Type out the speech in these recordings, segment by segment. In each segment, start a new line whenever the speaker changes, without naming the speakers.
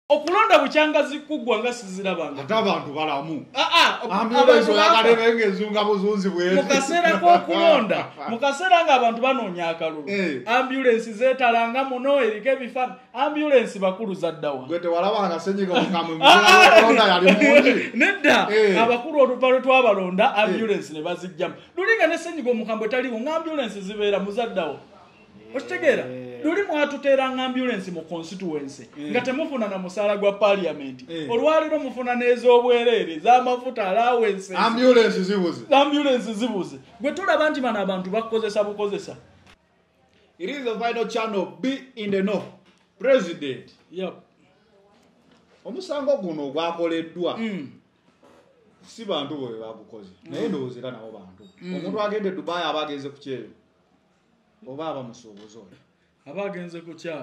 okulonda bucyangazi kuggwa nga sizirabanga
ate abantu balamu
abantu
bakadebengezunga buzunzi bwezi
mukaseera k'okulonda mukaseera ng'abantu banoonya akalulu ambulensi zeetalanga muno eriko ebifaananyi ambulensi bakulu zaddawa
gwe tewalabanga senyiga omukambwe mukulonda yali mungi
nedda abakulu oluva lwe twabalonda ambulensi ne bazijjamu lulinga ne senyiga omukambwe taliwo ng'ambulensi zibeera muzaddawa okitegeera luli mwatuteera ambulance mu constituency nga temufuna na musala gwa parliament olwaliro mufuna n'ez'obwereere z'amafuta allowance ambulance zibuze gwe tulaba nti bano abantu bakozesa bukozesa.
It is the final channel. Be in the know. President.
Yep.
Omusango guno ogwakoleddwa si bantu bwe bagukoze naye ndoozera nabo bantu omuntu agende Dubai abagenze ku kyero oba abamusuubuza
abagenze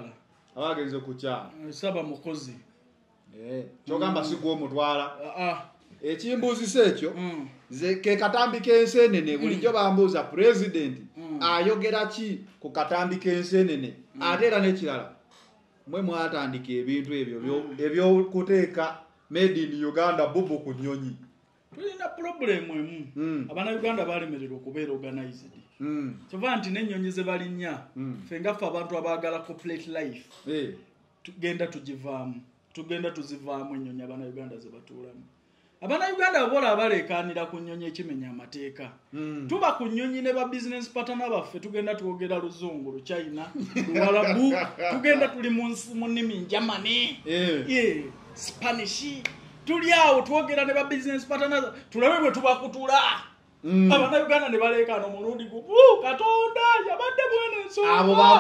ku kyala saba mukozi
kyogamba si gw'omutwala ekimbuuzisa ekyo ke katambi k'ensenene bulijjo bambuuza president ayogera ki ku katambi k'ensenene ate era n'ekirala mwe mwatandika ebintu ebyo ebyokuteeka made in Uganda bubu ku nnyonyi.
Tulina problem emu Abannayuganda balemererwa okubeera organized kyova nti n'ennyonyi ze balinnya ffe ngaffe abantu abaagala corporate life tugenda tuzivaamu ennyonyi Abannayuganda ze batuulamu. Abannayuganda bola abaleekaanira ku nnyonyi ekimenya amateeka tuba ku nnyonyi ne ba business partner baffe tugenda twogera Luzungu, Luchina, Luwarabu tugenda tuli mu nnimi Germany Spanish tuli awo twogera ne ba business partners tulabe bwe tubakutula Abannayuganda ne baleekaana omulundi Katonda yabadde mwene ensonga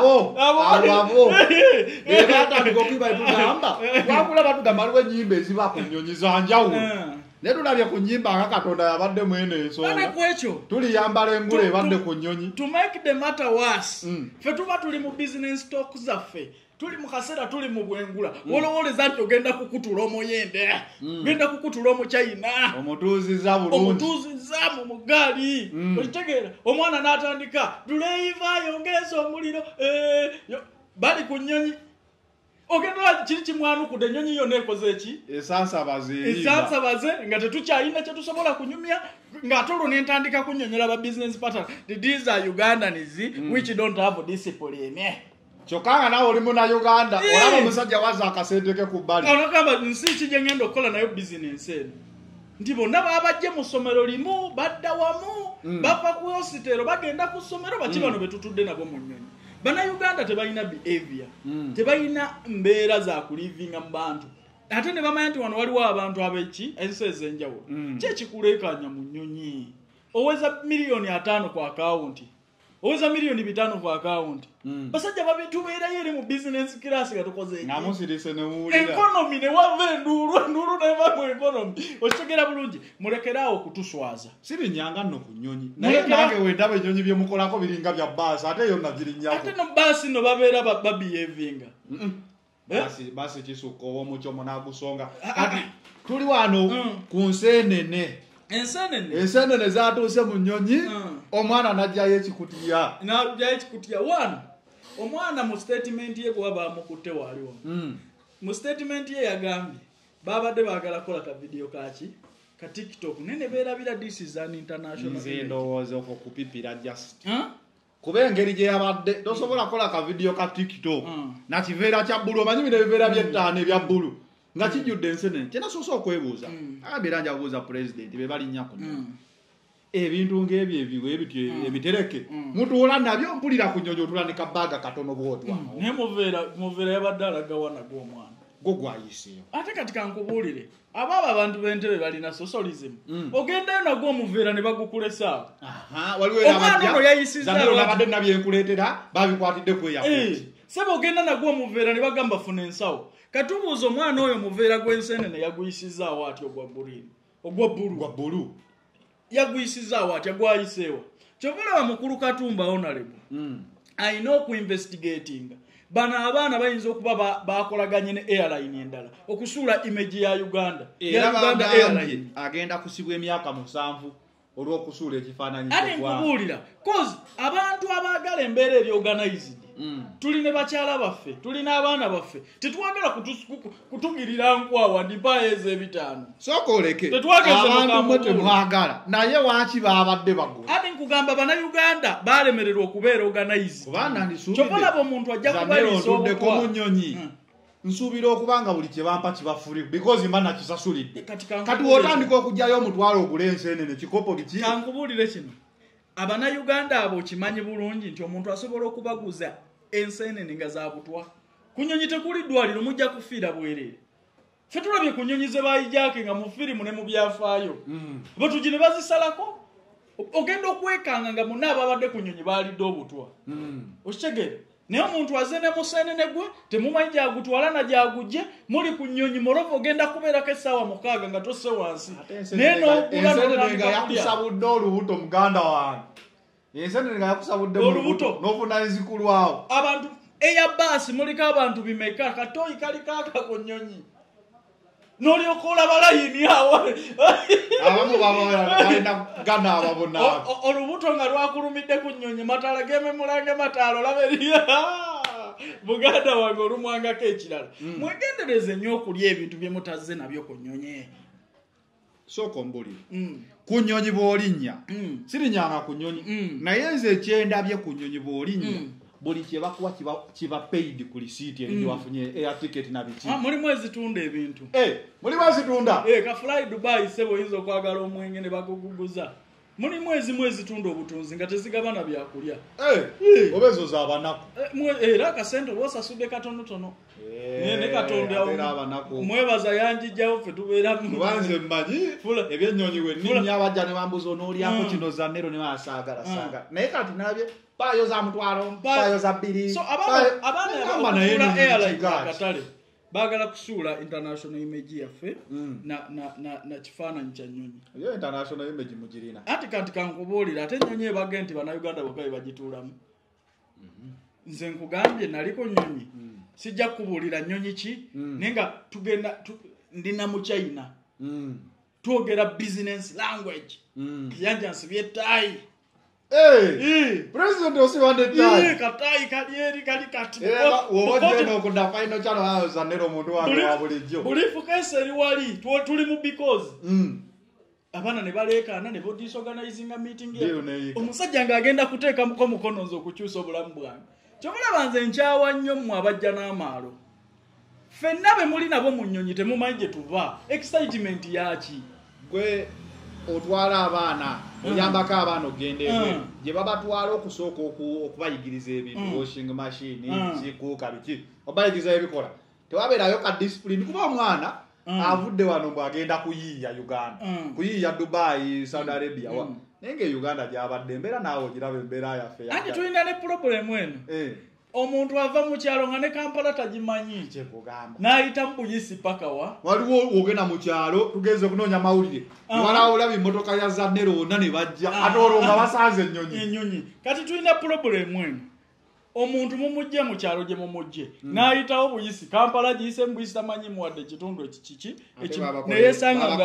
abo batandika okwiba etugamba wakula batugamba aliwo ennyimba eziba ku nnyonyi za njawulo naye tulabye ku nnyimba nga Katonda yabadde mwene ensonga tuliyambala engula ebadde ku nnyonyi.
To make the matter worse ffe tuba tuli mu business talk zaffe tuli mu kaseera tuli mu bwengula olowoleza nti ogenda kukutula omuyende genda kukutula omuchina
omutuuziza bulungi
mu mugaali okitegeera omwana n'atandika duleiva yongeza omuliro bali ku nnyonyi ogenda kiri kimwanukudde ennyonyi yonna ekoze eki esansabaze nga tetukyalina kye tusobola kunyumya ng'ate olwo n'entandika kunnyonnyola ba business partner these are Ugandans which don't have discipline.
Kyokanga nawe oli muna Uganda olaba omusajja waza akasente ke ku bbali
anagamba nsi ki gye ngenda okukola nayo business eno nti bonna babajje mu ssomero limu badda wamu bava ku hositero bagenda ku ssomero baki bano be tutudde nabo mu nnyonyi. Bannayuganda tebalina behavior tebalina mbeera za kulivinga mu bantu ate ne bamanya nti wano waliwo abantu ab'eki ensi ez'enjawulo ki ekikuleekaanya mu nnyonyi oweza $5,000,000 ku akawunti oweza $5,000,000 ku akawunti basajja babitubeerayo eri mu business class nga tukoze
namusirise ne muwulira
economy ne wava enduulu neva mu economy okitegera bulungi mulekeraawo kutuswaza
sirinyanga nno ku nnyonyi naye nange wendaba ennyonyi bye mukolako biringa bya baasi ate yo nagirinnyako
ate no baasi no babeera babehavinga
baasi kisukka ow'omucyo munagusonga kati tuli wano ku nseenene ensenene zatuuse mu nnyonyi omwana najjayo ekikutiya
one omwana mu statement ye kuba bamukutte waliwo mu statement ye yagambye babadde baagala kola ka video kaki ka TikTok nene beerabira this is an international
nze ndowooza okukupipira just kuba engeri gye yabadde tosobola kola ka video ka TikTok na kiveera kya bbulu omanyi bino ebiveera by'ettaano ebya bbulu nga kijjudde ensenene kyenasoose okwebuuza abeera nja kubuuza president be balinnya kuno ebintu ng'ebyo ebiwe ebityo ebitereke mutuula nabyo mpulira ku nnyonyi otula ne kabaaga katono bwotwa
naye muveera yabadde alagawa nagwo omwana
gwo gwayiseeyo
ate kati kankubuulire abaabo abantu b'entebe balina socialism ogendayo nagwo omuveera ne bagukulesaawo omwana ono yayisizanabadde
nabyenkuleetera babikwatidde kweyakuti
sebe ogenda nagwo omuveera ne bagamba funa ensawo katubuuza omwana oyo muveera gw'ensenene yaguyisizaawo ati ogwa bbulu yaguyisizaawo ati agwayiseewa kyobalaba mukulu Katumba honorable alina okuinvestigatinga bano abaana bayinza okuba bakolaganye ne airline endala okusuula image ya Uganda
airline agenda kusibwa emyaka 7 olw'okusuula ekifaananyi
ate nkubuulira cause abantu abaagala embeera eri organized tulina bakyala baffe tulina abaana baffe tetwagala kutugirira nkwawa ndipaezo ebitaano
sooka oleke abantu mwe temwagala naye waaki babadde bagula
ati nkugamba bannayuganda balemererwa okubeera organized kyopalaba omuntu ajja kubaliisa
obuddeko mu nnyonyi nsuubira okubanga buli kye bampa kibafuli because mba nakisasulidde kati wotandika okugjayo omutwalo ogula enseenene kikopo biki
kankubuulire kino abannayuganda abo okimanyi bulungi nti omuntu asobola okubaguza enseenene nga zabutwa ku nnyonyi tekuli ddwaliro mujja kufiira bwereere ffe tulabye ku nnyonyi ze bayijaake nga mu firimu ne mu byafaayo batugi ne bazisalako ogenda okwekanga nga munna ababadde ku nnyonyi baalidde obutwa okitegere naye omuntu aze ne museenene gwe temumanyi gyagutwala na gyagujje muli ku nnyonyi morovu ogenda kubeerako essaawa 6 nga tosse wansi naye
n'ensenene nga yakusabudde olubuto muganda wange ensenene nga yakusabudde olubuto n'ofuna enzikulwawo
abantu eya baasi muliko abantu bimeka katoyi kali kaaka ku nnyonyi n'olyoka olaba layini awo
abamu balina kugana ababona
olubuto nga lwakulumidde ku nnyonyi matala gememulange mataala olaba eriya buganda wange olumwangako ekirala mwegendereze nnyo okulya ebintu bye mutazze nabyo ku nnyonyi
sooka ombulire ku nnyonyi bw'olinnya sirinnyanga ku nnyonyi naye nze ekyendabye ku nnyonyi bw'olinnya buli kyebakuwa kiba paid ku lisiiti eyo wafunye air ticket na biki
mulimu ezitunda ebintu
mulimu ezitunda
ka fly Dubai sebo oyinza okwagala omwenge ne bakuguguza mulimu ezimu ezitunda obutunzi nga tezigabana byakulya
oba ezo z'abanaku
era akasente oba osasudde katonotono ne katonda mwebaza yanjijjawo ffe tubeeramu
banze mmanyi ebyennyonyi we nninnya abajja ne bambuza onoolyako kino za nero ne basaagala naye kati nabye payo za mutwalo payo za 2
so abaana airline akatale bagala kusuula international image yaffe na kifaananyi kya nnyonyi
yo international image mugirina
ati kanti kankubuulira ate ennyonyi ebage nti bannayuganda bokka bagituulamu nze nkugambye naliko nnyonyi sijja kubuulira nnyonyi ki naye nga tugenda ndina mu China twogera business language yanja nsibye ttaayi
president osiwande ttaayi
katayi kali kati
wobadde okudda final chalo ayo za nero omuntu wange wa bulijjo
bulifu kese eri wali tuli mu because abaana ne baleekaana ne disorganizing a meeting omusajja ng'agenda kuteekamuko mukono nze okukyusa obulamu bwange kyobulaba nze nkyawa nnyo mmwe abajja n'amaalo ffenna be muli nabo mu nnyonyi temumanyi gye tuva excitement yaki
gwe otwala abaana oyambako abaana ogenda ebweru gye babatwala okusooka okubayigiriza ebintu washing machine kikuuka biki obayigiriza ebikola tewabeerayo ka discipline kuba omwana avudde wano bw'agenda kuyiiya Uganda kuyiiya Dubai Saudi Arabia naye ng'Uganda gy'abadde embeera naawe ogiraba embeera yaffe
anti tulina ne problemu eno omuntu ava mu kyalo nga ne Kampala tagimanyi
kyekugamba
n'ayita mu Buyisi paka wa
waliwo ogenda mu kyalo tugenze okunoonya mawulire walawo olaba emmotoka ya Zannero wonna ne bajja ate olwo nga basanze ennyonyi
kati tulina problemu eno omuntu mumujje mu kyalo gye mumujje n'ayitawo Buyisi Kampala giyise mu Buyisi tamanyi muwadde ekitundu ekiki neyesanga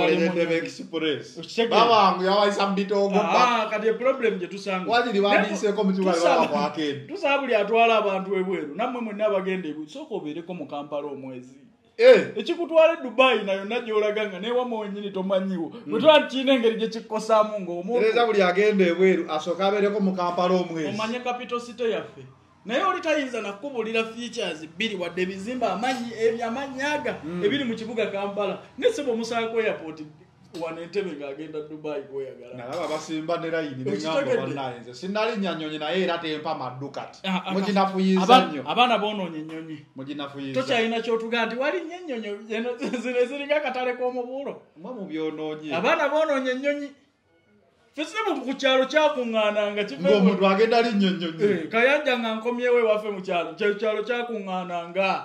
babangu yawayisa mu bitoogo
kati problem gye tusanga
wajiri bandiiseeko mu kibuga babakwakendo
tusaba buli atwala abantu ebweru nammwe mwenna abagenda ebweru sooka obeereko mu Kampala omwezi ekikutwala Dubai nayo nagyolaga nga neewama wenyini tomanyiwo bwetwali kiina engeri gye kikkosaamu ng'omuntu
buli agenda ebweru asooka abeereko mu Kampala omwezi
omanye capital city yaffe naye oli tayinza nakubulira features 2 wadde ebizimba amanyaga ebiri mu kibuga Kampala nesebo musaako airport wanentebe ng'agenda Dubai kweyagala
nalaba basimba ne layini neŋŋamba bannayenze sinali nnyanyonyi naye era tempa maddukati muginafuyiza nnyo
abaana boonoonye ennyonyi
muginafuyiza
tokyalina kyotuga nti wali nnyo ennyonyi zino eziringa akatale k'omubuulo
mwe mu byonoonye
abaana boonoonye ennyonyi fesibu ku kyalo kyakuŋŋaananga
ng'omuntu agenda ali nnyonnyonyi
kayanja nga nkomyewo ewaffe mu kyalo kyalo kyakuŋŋaananga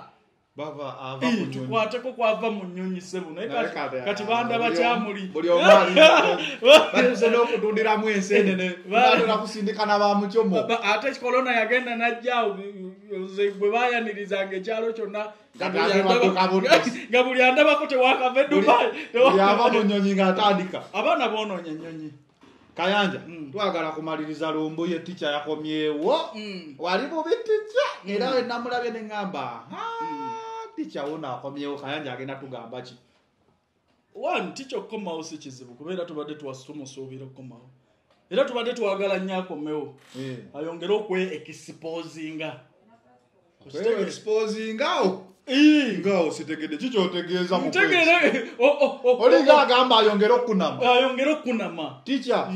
tukwateko kwava mu nnyonyi ssebu naye kati bandaba kyamuli
buli omwali batuse n'okutundiramu enseenene batera kusindika n'abamukyomo
ate korona yagenda najjaawo bwe baayanirizanga ekyalo kyonna nga buli andabako tewakava Dubai
yava mu nnyonyi ng'atandika
abaana boonoonye ennyonyi
Kayanja twagala kumaliriza Lumbuye teacher yakomyewo wali mu teacher era namulabye ne ngamba teacher wona akomyewo Kayanja agenda tugamba ki
one teacher komawo si kizibu kubeera tubadde twasumusuubira komawo era tubadde twagala nnyo akomewo ayongere okwe-exposinga
ngao sitegede kichotegeeza mu olinga agamba ayongere okunama teacher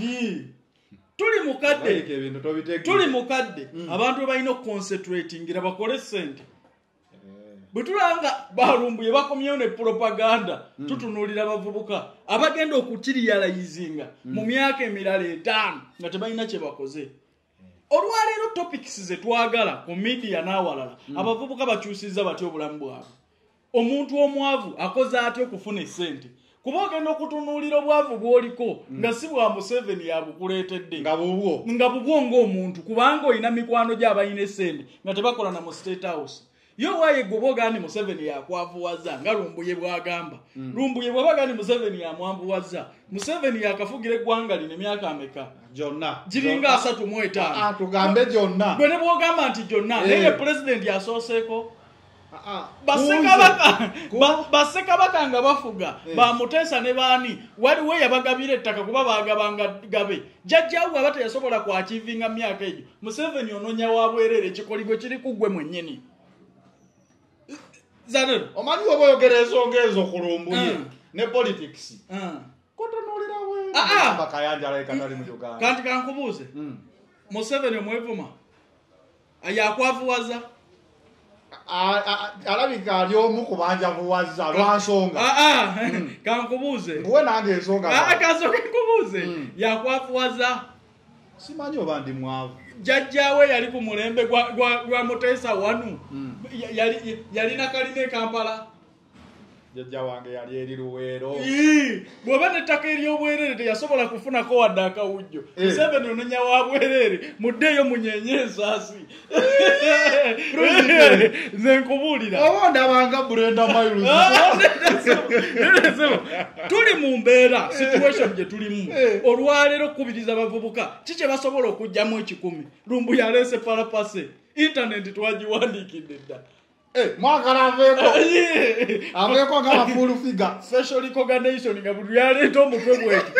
tuli mukadde abantu balina concentratingira bakole sente butulanga balumbuye bakomyewo ne propaganda tutunulira abavubuka abagenda okukiriyalayizinga mu myaka emirala 5 nga tebalina kye bakoze olwaleero topics ze twagala ku media n'awalala abavubuka bakyusiza batyo obulamu bwabwe omuntu omwavu akoze atyo okufuna sente kuba ogenda okutunuulira obwavu bw'oliko nga si bwa Museveni yabukuleetedde
nga
bubwo ng'omuntu kubanga olina mikwano gy'abalina sente nga tebakola na mu State House yo waye gobogani Museveni yakwavuwaza nga Lumbuye bwagamba Lumbuye bwabagani Museveni yamwambuwaza Museveni yakafugira eggwanga lino emyaka ameka
jonna
jiringa 3.5
tugambe jonna
bwene bwogamba nti jonna naye president yasooseko basekabaka nga bafuga bamuteesa ne baani waliwo yabagabira ettaka kuba bagabanga gabe jajjawe aba teyasobola kwakivinga myaka egyo Museveni ononya wabwerere ekikoligo kiri kugwe mwennyini zanero
omanyi oba oyogera ensonga ezo ku Lumbuye ne politics kotonolera we Kayanja like atali mu Uganda
kanti kankubuuze Museveni omwevuma yakwavuwaza
alabika ali omu kubanja buwaza lwansonga
kankubuuze
nkuwe nange ensonga
kasoke nkubuuze yakwavuwaza
simanyi oba ndi mwavu
jajjawe yali ku mulembe gwa Muteesa wanu yalina kalina Kampala
jajja wange yali eri Luweero
bw'oba n'ettaka ery'obwerere teyasobola kufunako wadde akawujjo Museveni ononya wa bwerere muddeeyo munyenye ensaasi nze nkubuulira
oba ndabanga Brenda Miles
tuli mu mbeera situation gye tulimu olwaleero okukubiriza abavubuka kikye basobola okugyamu 10 Lumbuye aleese palapase internet twagiwandiikidde dda
mwakala aveeko nga full figure
facial recognition nga buli yaleeta omutwe bweki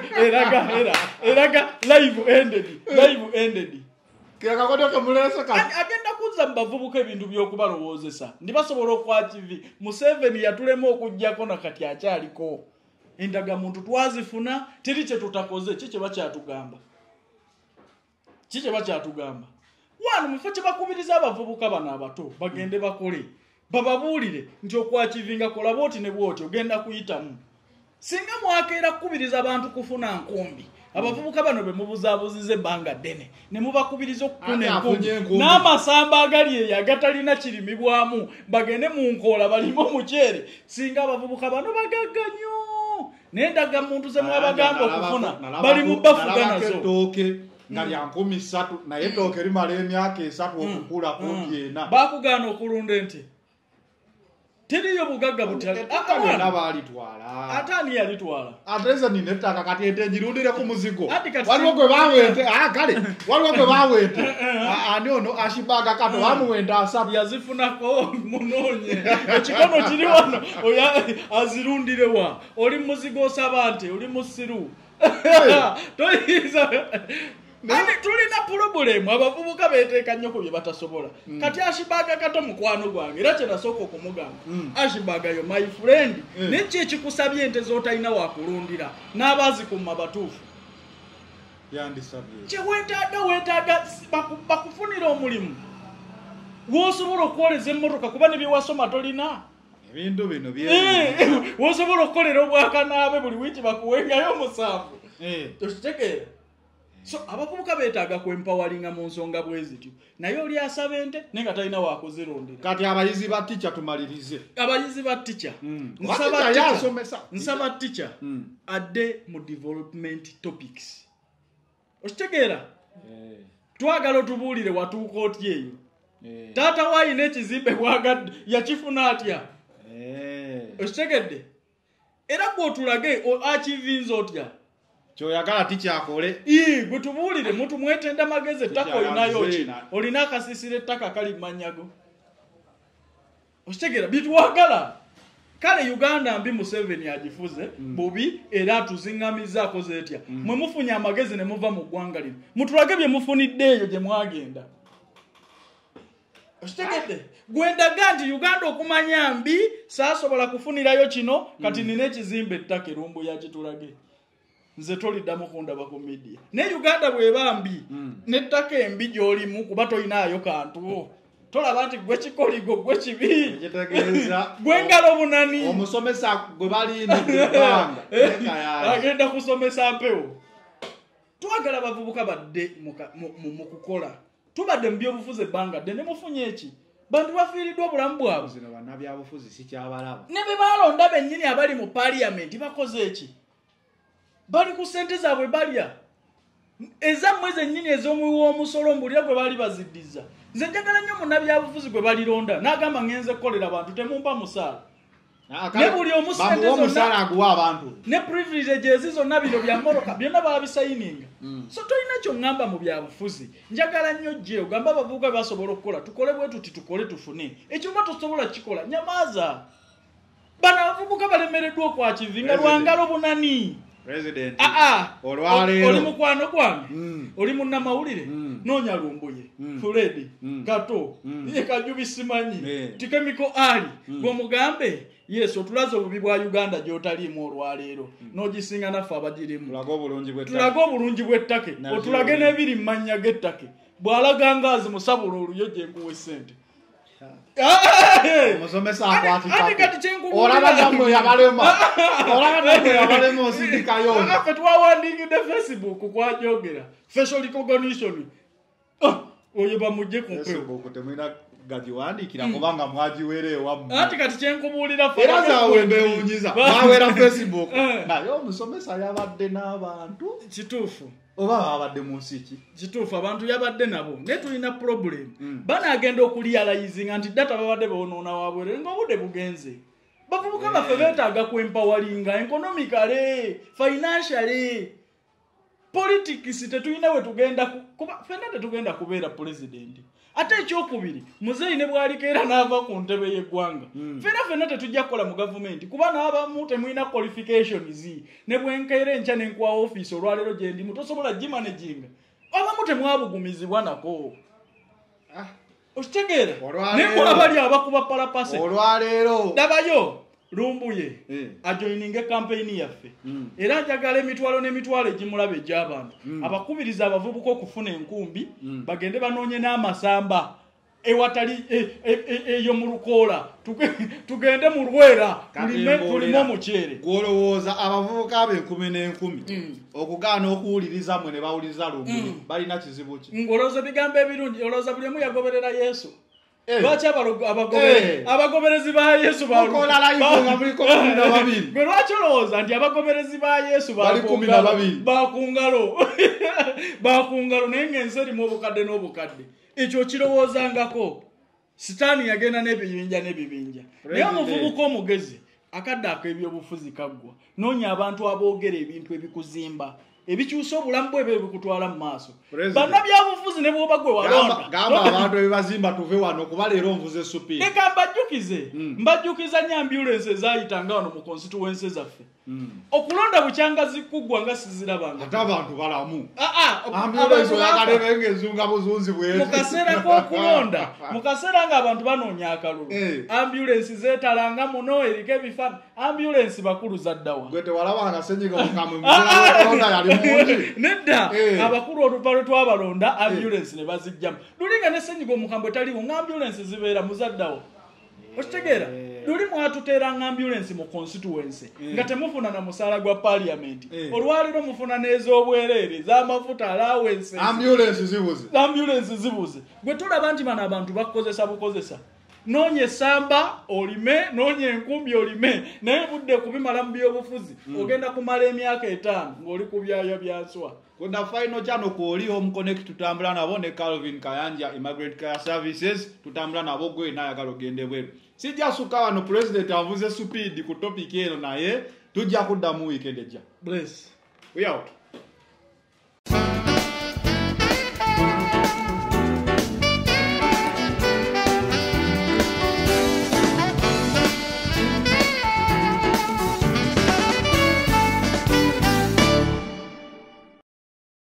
eraga live ended
kirakakodoke mulese kati
agenda kuzza mu bavubuka ebintu by'okubalowoozesa ndibasobola okwakivi Museveni yatulema okuggyako nakati akyaliko endagamuntu twazifuna teri kye tutakoze kikye bakyatugamba wano mufo kye bakubiriza abavubuka bano abato bagende bakole bababuulire nti okwakivinga kola bwoti ne bwoti ogenda kuyitamu singa mwakeera kukubiriza abantu kufuna nkumbi abavubuka bano be mubuzaabuziza ebbanga ddene ne mubakubiriza okufuna enkumbi n'amasamba agali eyo agatalina kirimibwamu bagende mu nkoola balime omuceere singa abavubuka bano bagagga nnyo n'endagamuntu ze mwabagamba okufuna bali mu bafuga nazo
nga lya 3 naye ettooke limala emyaka 3 okukula kumpi ena
bakugaana okulunda ente teriyo bugagga butali
balitwala
ate ani yalitwala
ateza nina ettaka kati ente njirundire ku muzigo waliwo gwe bawente kale waliwo gwe bawente ani ono ashibaga kato bamuwenda asatu
yazifunako munoonye ekikono kiri wano azirundirewa oli muzigo osaba nte oli musiru toyiza tulina problemu abavubuka beteeka nnyo ku bye batasobola kati ashibaga kato mukwano gwange era kyenasooka okumugamba ashibaga yo my friend nekyo ekikusabye ente z'otalina wakulundira n'abaazikuma batuufu weetaaga bakufunira omulimu w'osobola okwoleza emmotoka kuba ne byewasoma tolina
ebintu bino
w'osobola okukolera obwakanaabe buli wiiki bakuwengayo 7 tokitegeera so abavubuka beetaaga kwempawalinga mu nsonga bwe zityo naye oli asaba ente naye nga talina wakuzirondera
kati abayizi ba ticca tumalirize
abayizi ba ticca nsaba ticca adde mu development topics okitegeera twagala otubuulire watuuka otya eyo taata waayina ekizimbe bwagadde yakifuna atya okitegedde era gweotulage akivinza otya
kyoyagala tikyakole
gwe tubuulire mutu mwetenda magezi ettaka olinayo ki olina akasisira ettaka kali manyago okitegera bituwagala kale Uganda mbi Museveni agifuze bubi era atuziŋŋamiza akoze etya mwe mufunye amagezi ne muva mu ggwanga lino mutulage bye mufunidde eyo gye mwagenda okitegedde gwendaga nti Uganda okumanya mbi saasobola kufunirayo kino kati nina ekizimbe ettaka erumbu yakitulage nze toliddamu kundaba ku media ne Uganda bweba mbi n'ettaka embi gy'olimu kuba tolinaayo kantu tolaba nti gwe kikoligo gwe kibi gwe ngalo bunani
omusomesa gwe balindibanga
agenda kusomesa mpewo twagala bavubuka badde mu kukola tubadde mu byobufuzi ebbanga dde ne mufunye eki bantu bafiiriddwa obulamu bwabwe
zino bannabyabufuzi sikyabalaba
ne be balonda bennyini abali mu parliament bakoze eki bali ku ssente zaabwe balya ezammwe zennyini ez'omuwi w'omusolo mbulira gwe baali baziddiza nze njagala nnyo munnabyabufuzi gwe balilonda n'agamba ngenze kukolera abantu temumpa musaala ne buli
omusaala aguwa abantu
ne privileges zonna bino bya moroka byonna baabisayininga so tolina kyoŋŋamba mu byabufuzi njagala nnyo gye ogamba abavubuka basobola okukola tukole bwe tuti tukole tufune ekyuma tosobola kikola nyamaaza bano abavubuka balemereddwa okwakivinga lwangalo bunani
President
oli mukwano gwange oli munnamawulire noonya lumbuye Fuledi Kato ye Kajubi simanyi Tikemiko Ali gwomugambe yesu otulaze obubi bwa Uganda gy'otaliimu olwaleero n'ogisinga naffe abagirimu tulaga obulungi bw'ettake otulage n'ebiri mu mannya g'ettake bw'alaga ngaazi musabula oluyo gye nkuwa essente
omusomesa akwatikati olaba namwe yabalema osindikayo
ffe twawandikidde Facebook kwajogera facial recognition oyo bamugye ku mpewo
temwina gagiwandikira kubanga mwagiwera ewammwe
ati kati kyenkubuulira
era zawe mbewunyiza bawera Facebook naye omusomesa yabadde n'abantu
kituufu
oba babadde mu nsi ki
kituufu abantu yabadde nabo naye tulina problem banaagenda okulialayizinga nti data babadde bawonoona wabwere ng'obudde bugenze bavubuka baffe beetaaga kwempawalinga economically financially politics tetulina we tugenda kuba ffenna tetugenda kubeera president ate ekyokubiri muzeeyi ne bwalikeera n'ava ku ntebe y'eggwanga ffenna tetujja kukola mu gavumenti kuba n'abamu temulina qualifications ne bwenkeera enkya n'enkuwa ofiisi olwaleero gye ndimu tosobola gimanaginga abamu temwabugumizibwa nako okitegeera nekula bali abakuba palapase
olwaleero
dabayo lumbuye ajoininge campaign yaffe era njagala emitwalo n'emitwalo egimulaba egy'abantu abakubiriza abavubuka okufuna enkumbi bagende banoonye n'amasamba ewatali eyo mu lukoola tugende mu lwera tulime omuceere
gwolowooza abavubuka ab'enkumi n'enkumi okugaana okuwuliriza mwe ne bawuliriza lumbuye balina kizibu ki
ng'olowooza ebigambo ebirungi olowooza buli emu yagoberera yesu lwaki abagoberezi ba yesu gwe lwaki olowooza nti abagoberezi ba yesu bakungalo naye ng'ensi erimu obukadde n'obukadde ekyo kirowoozangako sitaani yagenda n'ebibinja naye omuvubuka omugezi akadde ak'ebyobufuzi kaggwa noonya abantu aboogera ebintu ebikuzimba ebikyusa obulamu bwe bikutwala mu maaso bannabyabufuzi ne bwoba gwe walonda
gamba abantu ebibazimba tuve wano kuba leero nvuze supiidi
leka mbajjukiza nnyo ambulensi ezayitanga wano mu constituency zaffe okulonda bukyangazi kuggwa nga sizirabanga
ate abantu balamu ambulensi oyagalebenga ezunga buzunzi bwezi
mu kaseera k'okulonda mu kaseera ng'abantu banoonya akalulu ambulensi zeetalanga muno eriko ebifaananyi ambulensi bakulu zaddawa
gwe tewalabanga senyiga omukamwe mulonda yali mungi
nedda abakulu oluvalo twabalonda ambulensi ne bazijjamu lulinga ne senyiga omukambwe taliwo ng'ambulensi zibeera muzaddawo okitegeera luli mwatuteeranga ambulensi mu constituency nga temufuna na musaala gwa parliament olwaliro mufuna n'ez'obwereere z'amafuta allowance ambulensi zibuze gwe tulaba nti bano abantu bakukozesa bukozesa noonya essamba olime noonya enkumbi olime naye budde kubimala mu byobufuzi ogenda kumala emyaka 5 ng'oli ku byaya byanswa
kuna final chano kuoli home connect tutambula nabo ne Calvin Kayanja Immigrant Care Services tutambula nabo gwe naye agalogende bwe sijja suka wano president avuze speed ku topic eno naye tujja kuddamu weekend ejja
bless
We out.